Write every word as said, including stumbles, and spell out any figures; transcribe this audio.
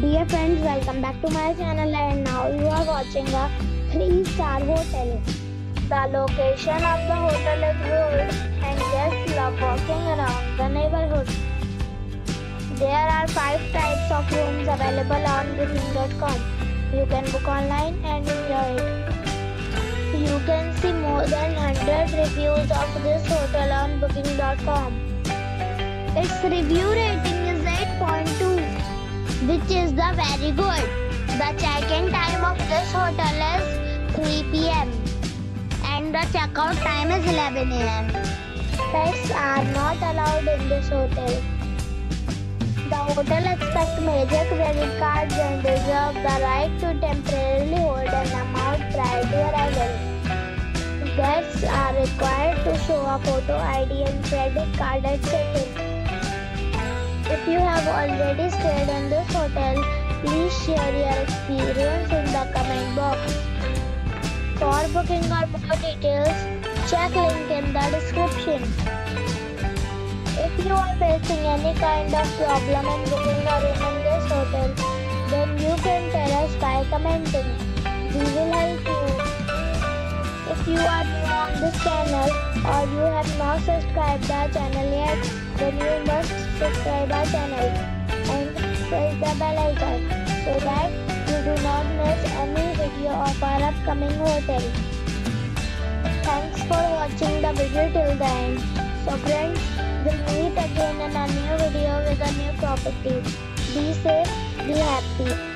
Dear friends, welcome back to my channel, and now you are watching a three star hotel. The location of the hotel is good and guests love walking around the neighborhood. There are five types of rooms available on booking dot com. You can book online and enjoy it. You can see more than one hundred reviews of this hotel on booking dot com. Its review rating is eight point two, which is the very good. The check-in time of this hotel is three p m and the check-out time is eleven a m Pets are not allowed in this hotel. The hotel accepts major credit cards and reserves the right to temporarily hold an amount prior to arrival. Guests are required to show a photo I D and credit card at check-in. If you have already stayed in this hotel, please share your experience in the comment box. For booking or more details, check link in the description. If you are facing any kind of problem in booking a room in this hotel, then you can tell us by commenting. We will help you. If you are new on this channel or you have not subscribed our channel yet, then you must subscribe our channel and press the bell icon so that you do not miss any video of our upcoming hotel. Thanks for watching the video till the end. So friends, we'll meet again in a new video with a new property. Be safe, be happy.